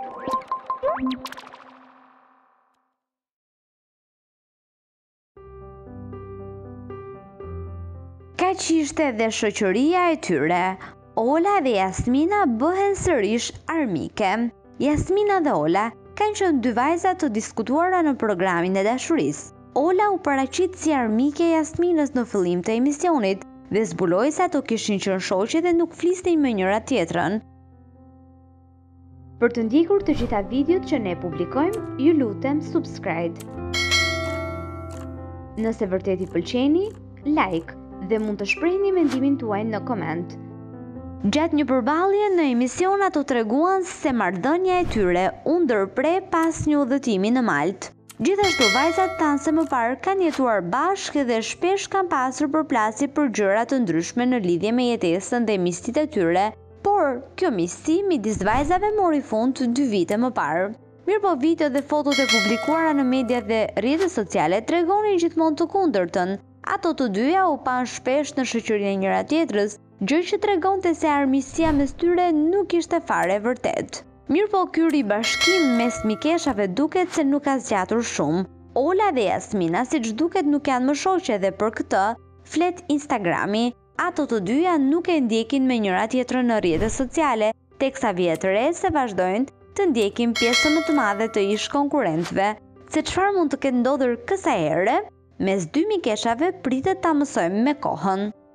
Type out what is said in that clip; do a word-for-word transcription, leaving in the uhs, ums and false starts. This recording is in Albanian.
Ka që ishte dhe shoqëria e tyre, Ola dhe Jasmina bëhen sërish armike. Jasmina dhe Ola kanë qenë dy vajza të diskutuara në programin e dashurisë. Ola u paraqit si armike e Jasminës në fillim të emisionit dhe zbuloi se ato kishin qenë shoqe dhe nuk flisnin me njëra tjetrën. Për të ndjekur të gjitha videot që ne publikojmë, ju lutem subscribe. Nëse vërtet i pëlqeni, like dhe mund të shprehni mendimin tuaj në koment. Gjatë një përballje në emision ato treguan se marrëdhënia e tyre u ndërpre pas një udhëtimi në Maltë. Gjithashtu vajzat tanë se më parë kanë jetuar bashkë dhe shpesh kanë pasur përplasje për gjëra të ndryshme në lidhje me jetesën dhe miqësitë e tyre, por kjo miqësi midis vajzave mori fund dy vite më parë. Mirëpo video dhe fotot e publikuara në media dhe rrjetet sociale tregonin gjithmonë të kundërtën. Ato të dyja u panë shpesh në shoqërinë e njëra tjetrës, gjë që tregonte se armiqësia mes tyre nuk ishte fare e vërtet. Mirëpo ky ribashkim mes mikeshave duket se nuk ka zgjatur shumë. Ola dhe Jasmina siç duket nuk janë më shoqe dhe për këtë flet Instagrami. Ato të dyja nuk e ndjekin me njëra tjetrën në rrjetet sociale, teksa vjet re se vazhdojnë të ndjekin pjesën më të madhe të ish konkurrentëve. Se çfarë mund të ketë ndodhur kësaj here, mes dy mikeshave pritet ta mësojmë me kohën.